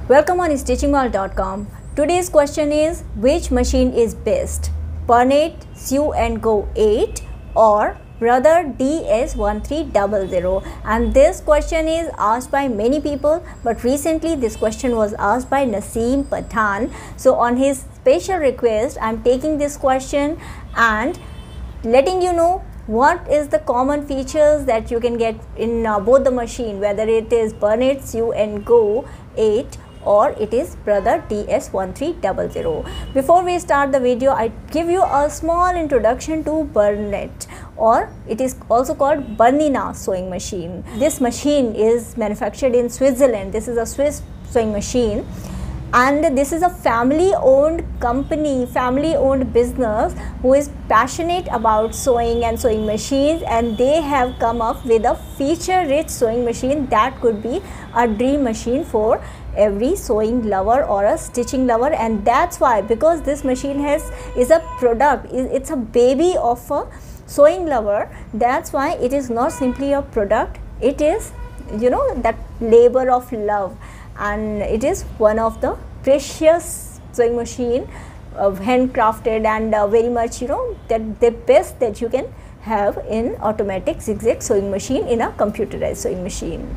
Welcome on stitchingworld.com. Today's question is, which machine is best? Bernat Sew and Go 8 or Brother DS1300? And this question is asked by many people, but recently this question was asked by Naseem Pathan. So on his special request, I am taking this question and letting you know what is the common features that you can get in both the machine, whether it is Bernat Sew and Go 8 or it is Brother DS1300. Before we start the video, I give you a small introduction to Bernat, or it is also called Bernina sewing machine. This machine is manufactured in Switzerland. This is a Swiss sewing machine, and this is a family owned company, family owned business who is passionate about sewing and sewing machines, and they have come up with a feature rich sewing machine that could be a dream machine for every sewing lover or a stitching lover. And that's why, because this machine is a product, it's a baby of a sewing lover, that's why it is not simply a product, it is, you know, that labor of love, and it is one of the precious sewing machine, handcrafted and very much, you know, that the best that you can have in automatic zigzag sewing machine, in a computerized sewing machine.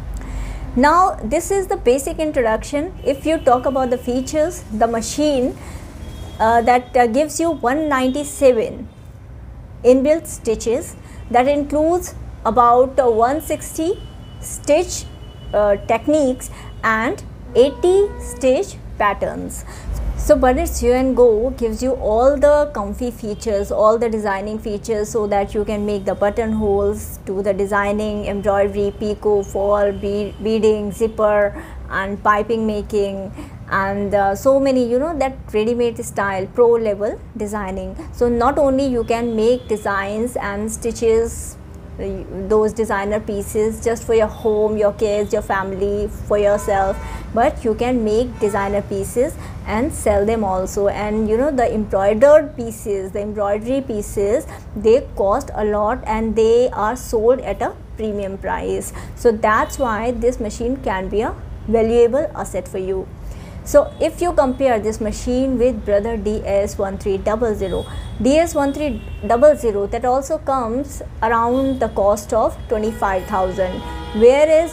Now this is the basic introduction. If you talk about the features, the machine that gives you 197 inbuilt stitches, that includes about 160 stitch techniques and 80 stitch patterns. So Bernat Sew and Go gives you all the comfy features, all the designing features, so that you can make the buttonholes, to the designing, embroidery, picot, fall, beading, zipper and piping making, and so many, you know, that ready-made style, pro level designing. So not only you can make designs and stitches, those designer pieces just for your home, your kids, your family, for yourself, but you can make designer pieces and sell them also. And you know, the embroidered pieces, the embroidery pieces, they cost a lot and they are sold at a premium price. So that's why this machine can be a valuable asset for you. So if you compare this machine with Brother DS1300, DS1300, that also comes around the cost of 25,000, whereas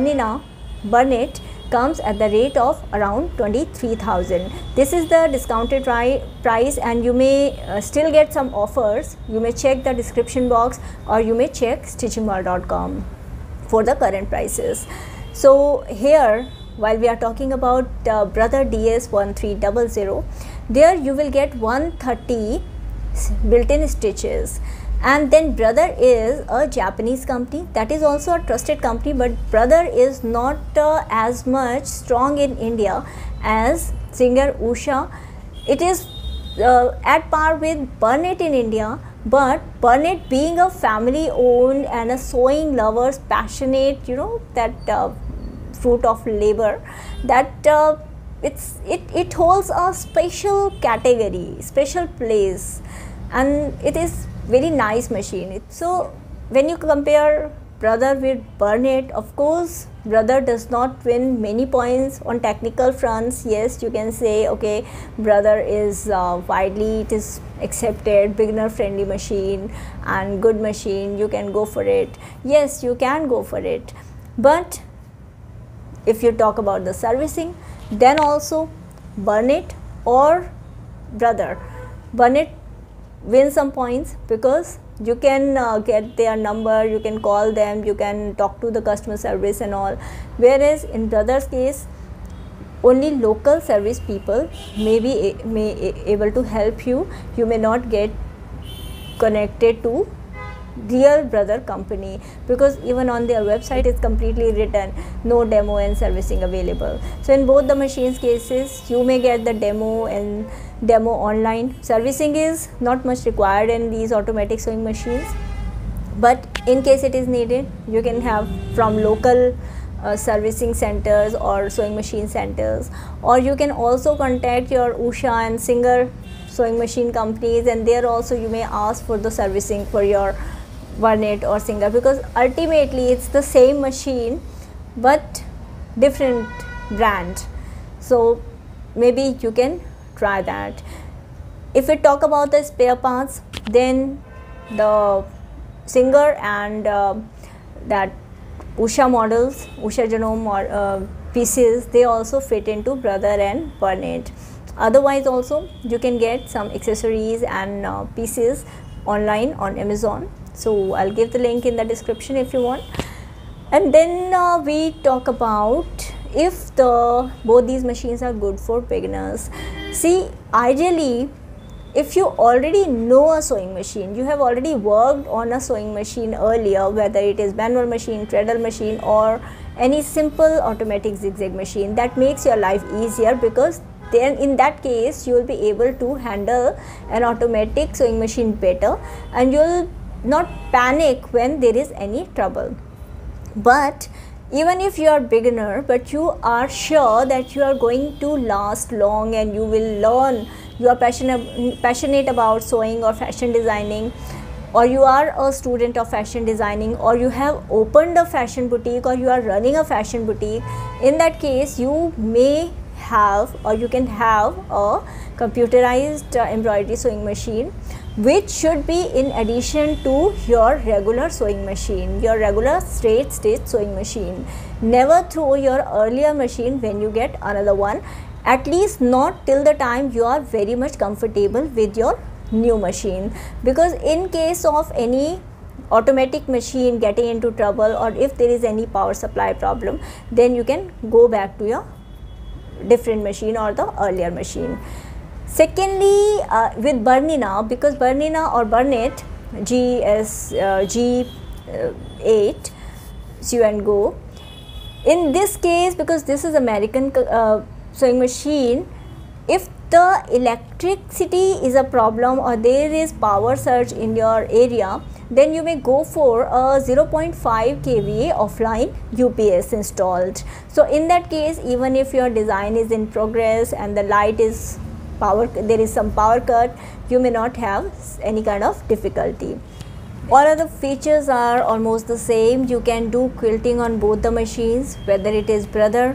Bernat comes at the rate of around 23,000. This is the discounted price, and you may still get some offers. You may check the description box, or you may check stitchingworld.com for the current prices. So here, while we are talking about Brother DS1300, there you will get 130 built-in stitches. And then Brother is a Japanese company, that is also a trusted company, but Brother is not as much strong in India as Singer Usha. It is at par with Bernat in India, but Bernat being a family owned and a sewing lovers passionate, you know, that fruit of labor, that it holds a special category, special place, and it is very nice machine. So when you compare Brother with Bernat, of course Brother does not win many points on technical fronts. Yes, you can say, okay, Brother is widely, it is accepted, beginner friendly machine and good machine, you can go for it. Yes, you can go for it, but if you talk about the servicing, then also Bernat or Brother, Bernat win some points, because you can get their number, you can call them, you can talk to the customer service and all, whereas in Brother's case only local service people may be able to help you. You may not get connected to real Brother company, because even on their website it's completely written no demo and servicing available. So in both the machines cases, you may get the demo and demo online. Servicing is not much required in these automatic sewing machines, but in case it is needed, you can have from local servicing centers or sewing machine centers, or you can also contact your Usha and Singer sewing machine companies, and there also you may ask for the servicing for your Bernat or Singer, because ultimately it's the same machine but different brand. So maybe you can try that. If we talk about the spare parts, then the Singer and that Usha models, Usha Genome or pieces, they also fit into Brother and Burnett. Otherwise also you can get some accessories and pieces online on Amazon. So I'll give the link in the description if you want. And then we talk about if both these machines are good for beginners. See, ideally, if you already know a sewing machine, you have already worked on a sewing machine earlier, whether it is manual machine, treadle machine, or any simple automatic zigzag machine, that makes your life easier, because then in that case you will be able to handle an automatic sewing machine better and you will not panic when there is any trouble. But even if you are beginner but you are sure that you are going to last long and you will learn, you are passionate about sewing or fashion designing, or you are a student of fashion designing, or you have opened a fashion boutique, or you are running a fashion boutique, in that case you may have, or you can have, a computerized embroidery sewing machine, which should be in addition to your regular sewing machine, your regular straight stitch sewing machine. Never throw your earlier machine when you get another one, at least not till the time you are very much comfortable with your new machine, because in case of any automatic machine getting into trouble, or if there is any power supply problem, then you can go back to your different machine or the earlier machine. Secondly, with Bernina, because Bernina or Burnett G8 Sew and Go, in this case, because this is American sewing machine, if the electricity is a problem or there is power surge in your area, then you may go for a 0.5 kVA offline UPS installed. So in that case, even if your design is in progress and the light is there is some power cut, you may not have any kind of difficulty. All other features are almost the same. You can do quilting on both the machines, whether it is Brother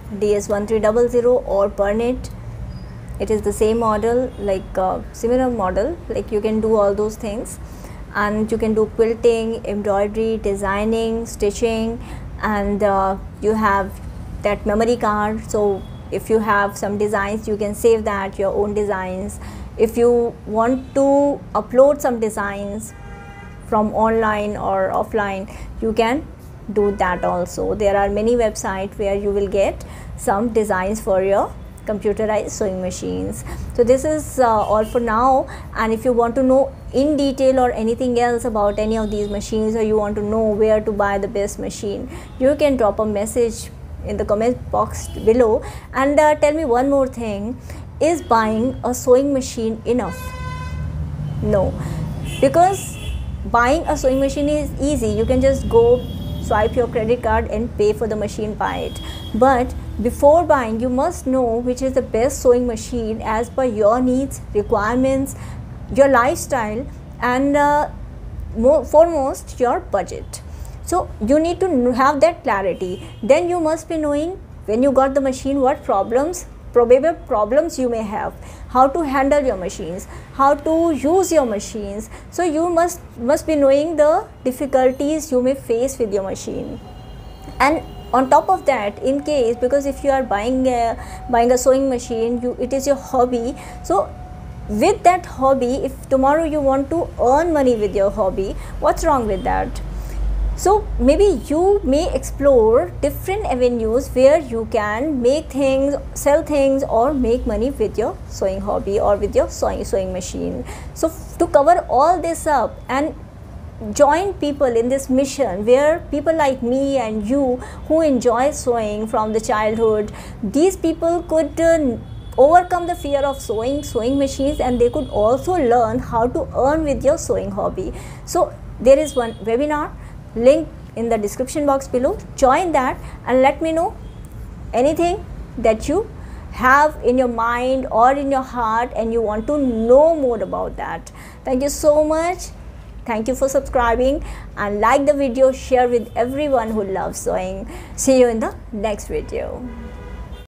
DS1300 or Burnett. It is the same model, like similar model, like you can do all those things, and you can do quilting, embroidery, designing, stitching, and you have that memory card. So if you have some designs, you can save that, your own designs. If you want to upload some designs from online or offline, you can do that also. There are many websites where you will get some designs for your computerized sewing machines. So this is all for now, and if you want to know in detail or anything else about any of these machines, or you want to know where to buy the best machine, you can drop a message in the comment box below. And tell me one more thing, is buying a sewing machine enough? No, because buying a sewing machine is easy. You can just go swipe your credit card and pay for the machine, buy it. But before buying, you must know which is the best sewing machine as per your needs, requirements, your lifestyle, and foremost your budget. So you need to have that clarity. Then you must be knowing when you got the machine what probable problems you may have, how to handle your machines, how to use your machines. So you must be knowing the difficulties you may face with your machine. And on top of that, in case, because if you are buying a sewing machine, it is your hobby. So with that hobby, if tomorrow you want to earn money with your hobby, what's wrong with that? So maybe you may explore different avenues where you can make things, sell things, or make money with your sewing hobby or with your sewing machine. So to cover all this up and join people in this mission, where people like me and you who enjoy sewing from the childhood, these people could overcome the fear of sewing machines, and they could also learn how to earn with your sewing hobby. So there is one webinar, link in the description box below. Join that and let me know anything that you have in your mind or in your heart and you want to know more about that. Thank you so much. Thank you for subscribing, and like the video, share with everyone who loves sewing. See you in the next video.